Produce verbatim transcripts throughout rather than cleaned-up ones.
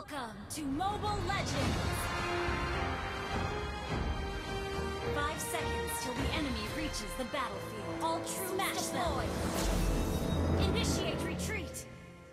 Welcome to Mobile Legends! Five seconds till the enemy reaches the battlefield. All troops deployed. Initiate retreat.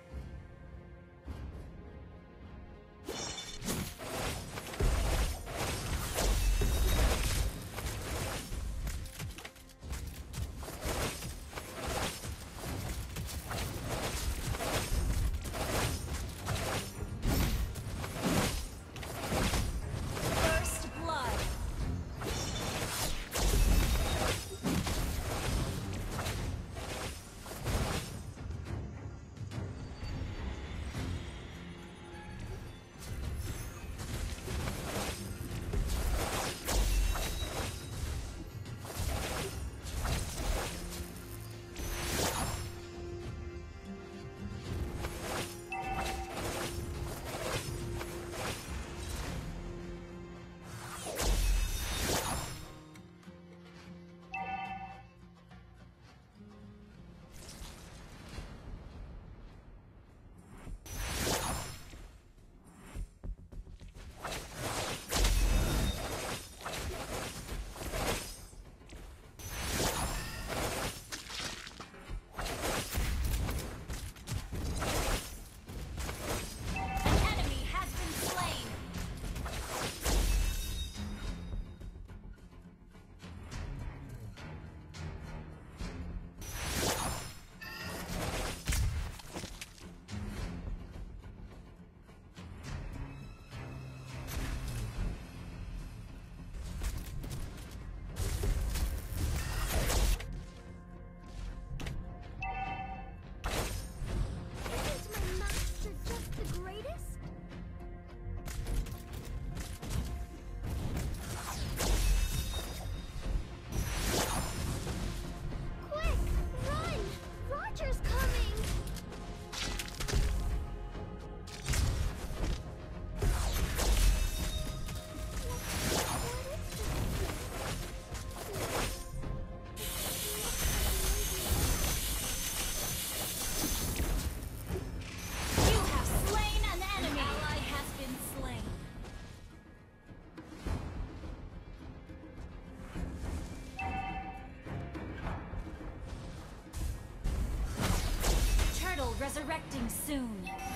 Resurrecting soon.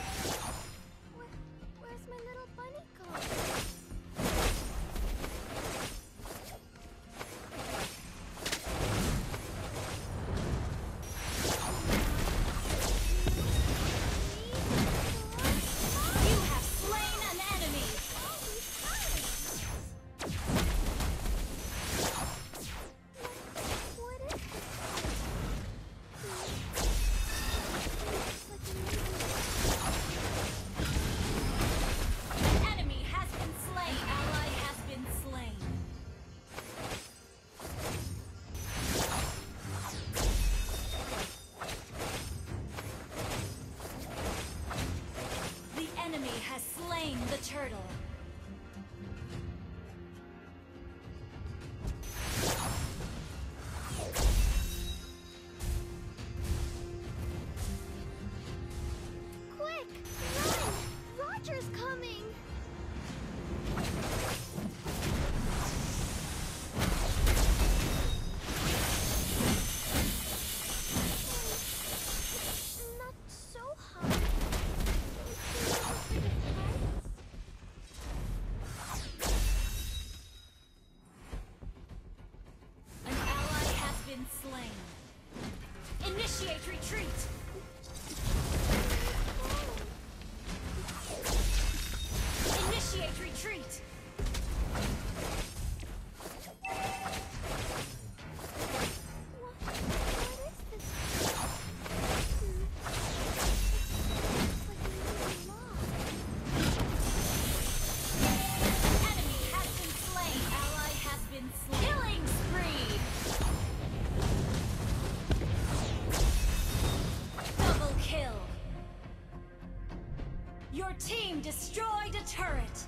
Where, where's my little bunny gone? You have slain an enemy. What is this? Has slain the turtle. Quick, run! Roger's coming! Not so high. Been slain. Initiate retreat. Initiate retreat. Enemy has been slain. Ally has been slain. Killing spree. Kill. Your team destroyed a turret.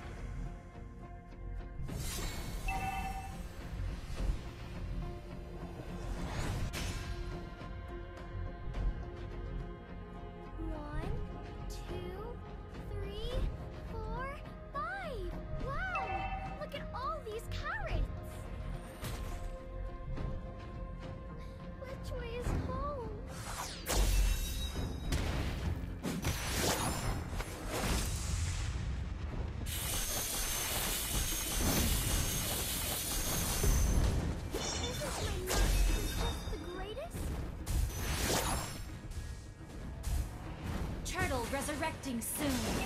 One, two, three, four. resurrecting soon.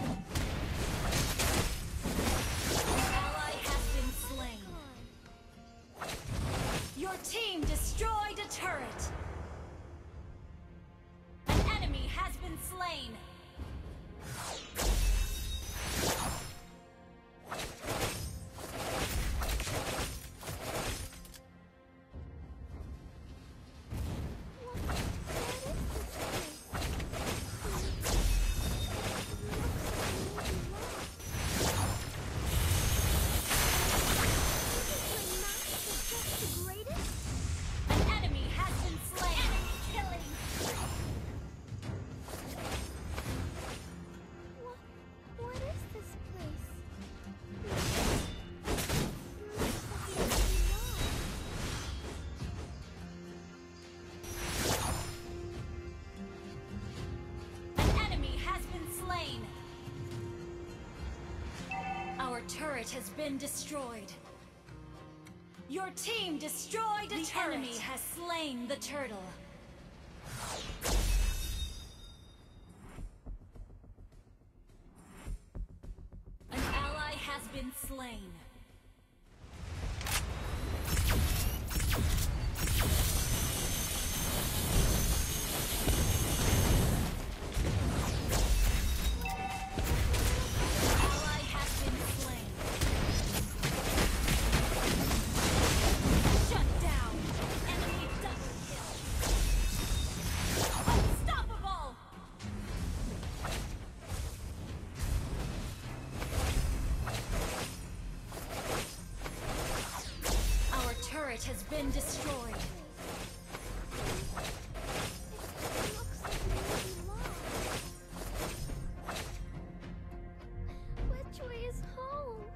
An ally has been slain. Your team destroyed a turret. An enemy has been slain. Turret has been destroyed. Your team destroyed a turret. The enemy has slain the turtle. An ally has been slain. Has been destroyed. Which way is home?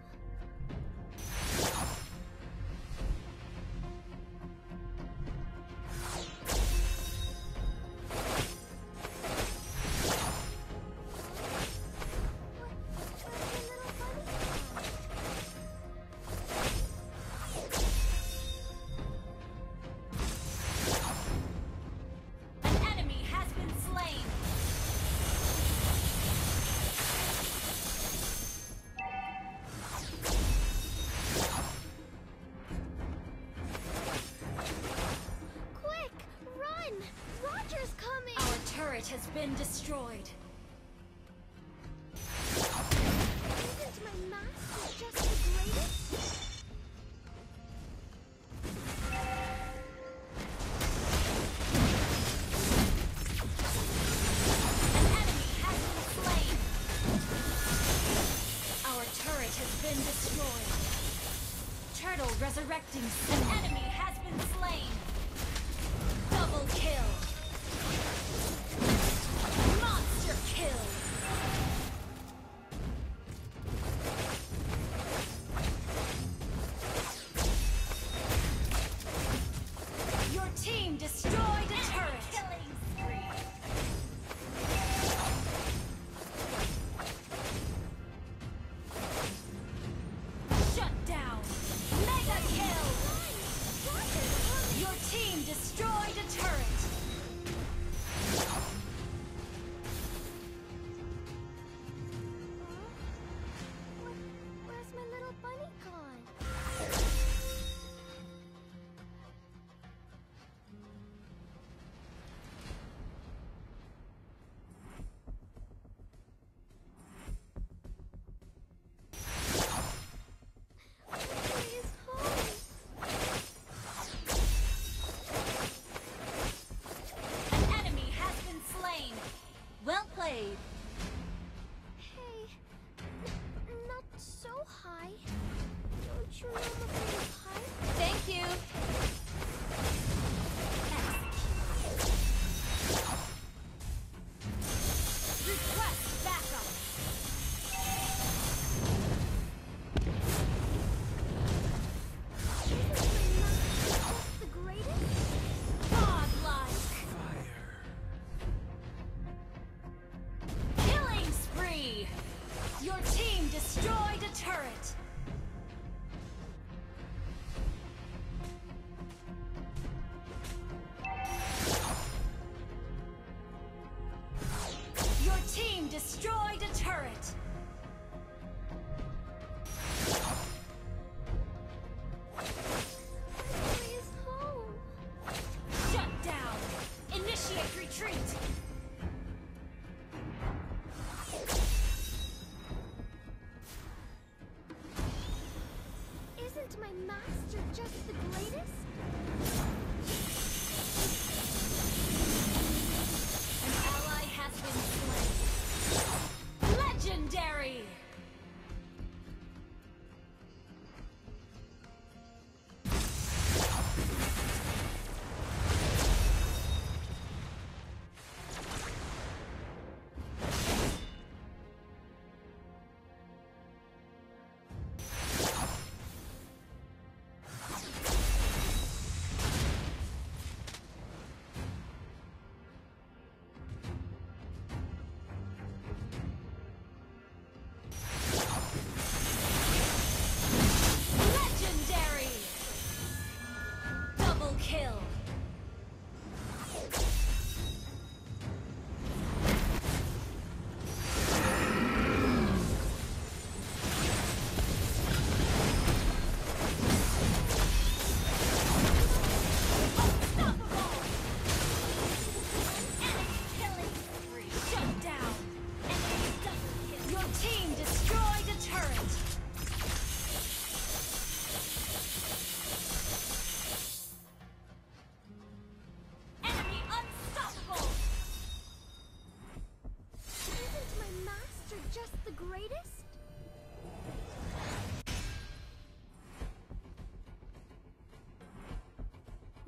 Has been destroyed. Isn't my master just the greatest? An enemy has been slain. Our turret has been destroyed. Turtle resurrecting soon. An enemy has been slain. Double kill. Monster kill! Your team destroyed a turret! Killing spree! Shut down! Mega kill! Your team destroyed a turret! Where's my little bunny gone? Which way is home?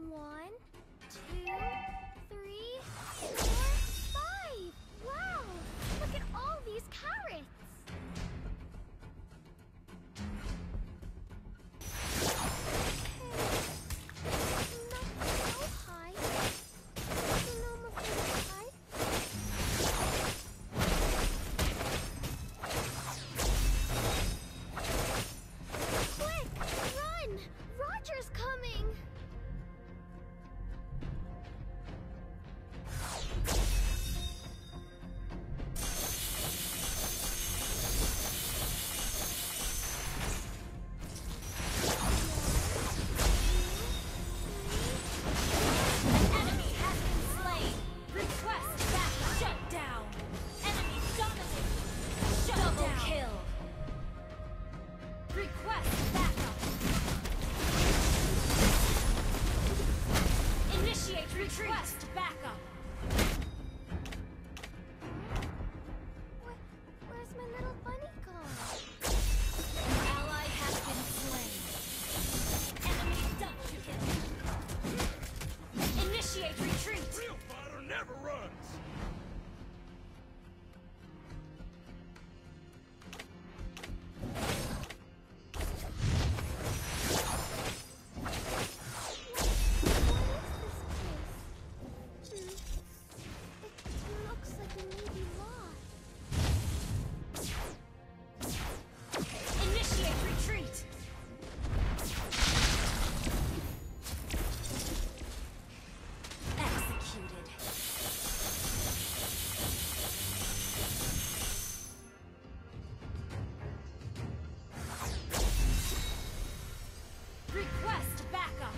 One, two, three, four, five! Wow! Look at all these carrots! Request backup. Where, where's my little bunny gone? An ally has been slain. Enemy double kill. Initiate retreat. Real fighter never runs. Request backup.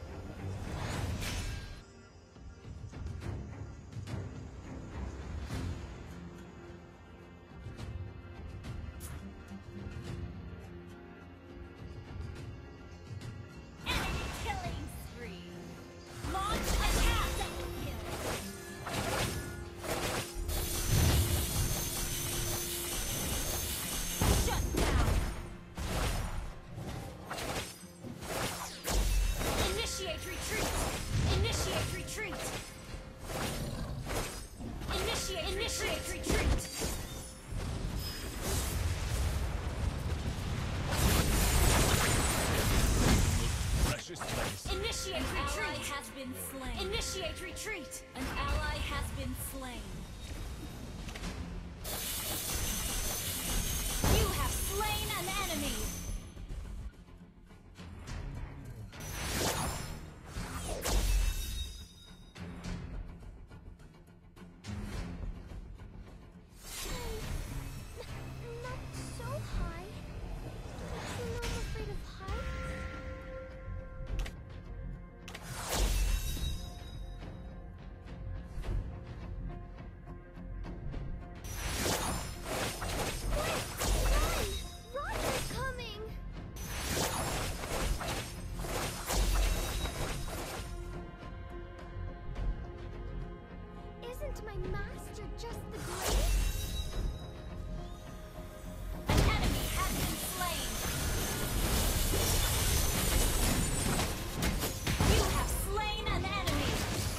Enemy killing spree. Launch attack. Double kill. Shut down. Initiate retreat! Initiate retreat! Initiate, Initiate retreat! Precious place. Initiate retreat! An ally has been slain. Initiate retreat! An ally has been slain. You have slain an enemy! Isn't my master just the greatest? An enemy has been slain. You have slain an enemy.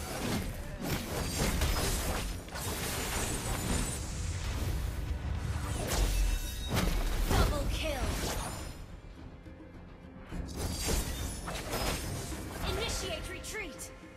Double kill. Initiate retreat.